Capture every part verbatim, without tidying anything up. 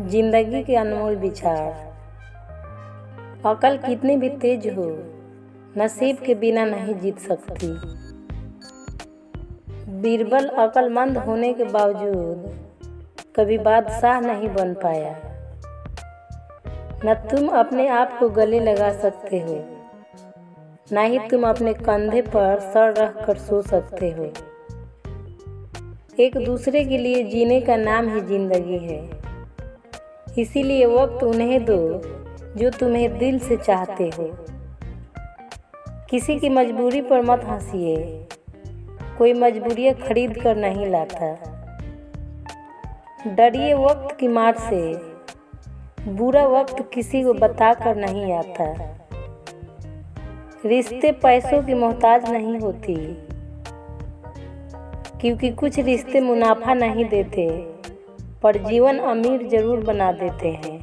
जिंदगी के अनमोल विचार। अकल कितनी भी तेज हो, नसीब के बिना नहीं जीत सकती। बीरबल अक्लमंद होने के बावजूद कभी बादशाह नहीं बन पाया। न तुम अपने आप को गले लगा सकते हो, न ही तुम अपने कंधे पर सर रख कर सो सकते हो। एक दूसरे के लिए जीने का नाम ही जिंदगी है। इसीलिए वक्त उन्हें दो जो तुम्हें दिल से चाहते हो। किसी की मजबूरी पर मत हंसिए, कोई मजबूरियाँ खरीद कर नहीं लाता। डरिए वक्त की मार से, बुरा वक्त किसी को बता कर नहीं आता। रिश्ते पैसों की मोहताज नहीं होती, क्योंकि कुछ रिश्ते मुनाफा नहीं देते पर जीवन अमीर जरूर बना देते हैं।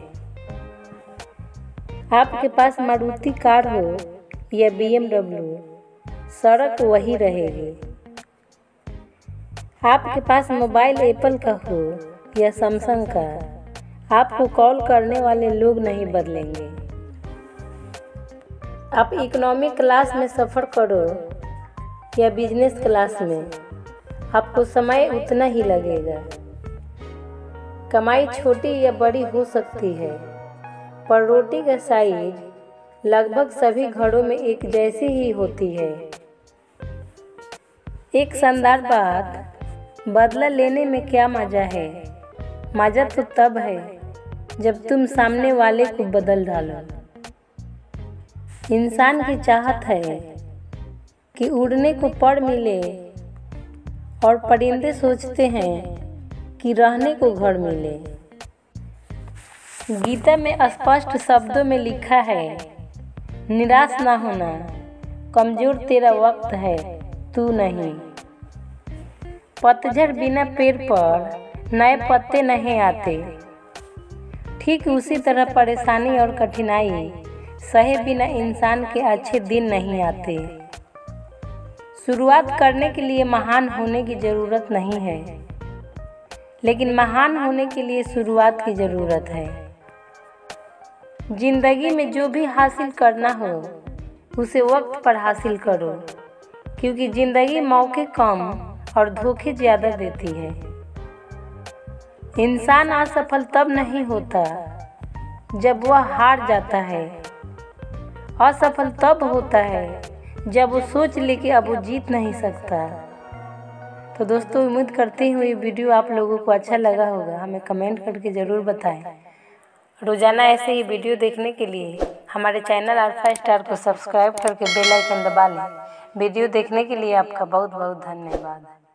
आपके पास मारुति कार हो या बी एम डब्ल्यू, सड़क वही रहेगी। आपके पास मोबाइल एप्पल का हो या सैमसंग का, आपको कॉल करने वाले लोग नहीं बदलेंगे। आप इकोनॉमी क्लास में सफ़र करो या बिजनेस क्लास में, आपको समय उतना ही लगेगा। कमाई छोटी या बड़ी हो सकती है, पर रोटी का साइज लगभग सभी घरों में एक जैसी ही होती है। एक शानदार बात, बदला लेने में क्या मज़ा है? मज़ा तो तब है जब तुम सामने वाले को बदल डालो। इंसान की चाहत है कि उड़ने को पर मिले, और परिंदे सोचते हैं कि रहने को घर मिले। गीता में स्पष्ट शब्दों में लिखा है, निराश ना होना, कमजोर तेरा वक्त है, तू नहीं। पतझड़ बिना पेड़ पर नए पत्ते नहीं आते। ठीक उसी तरह परेशानी और कठिनाई सहे बिना इंसान के अच्छे दिन नहीं आते। शुरुआत करने के लिए महान होने की ज़रूरत नहीं है, लेकिन महान होने के लिए शुरुआत की ज़रूरत है। जिंदगी में जो भी हासिल करना हो, उसे वक्त पर हासिल करो, क्योंकि ज़िंदगी मौके कम और धोखे ज़्यादा देती है। इंसान असफल तब नहीं होता जब वह हार जाता है, असफल तब होता है जब वो सोच ले कि अब वो जीत नहीं सकता। तो दोस्तों, उम्मीद करती हूँ ये वीडियो आप लोगों को अच्छा लगा होगा। हमें कमेंट करके ज़रूर बताएं। रोज़ाना ऐसे ही वीडियो देखने के लिए हमारे चैनल अल्फा स्टार को सब्सक्राइब करके बेल आइकन दबा लें। वीडियो देखने के लिए आपका बहुत बहुत धन्यवाद।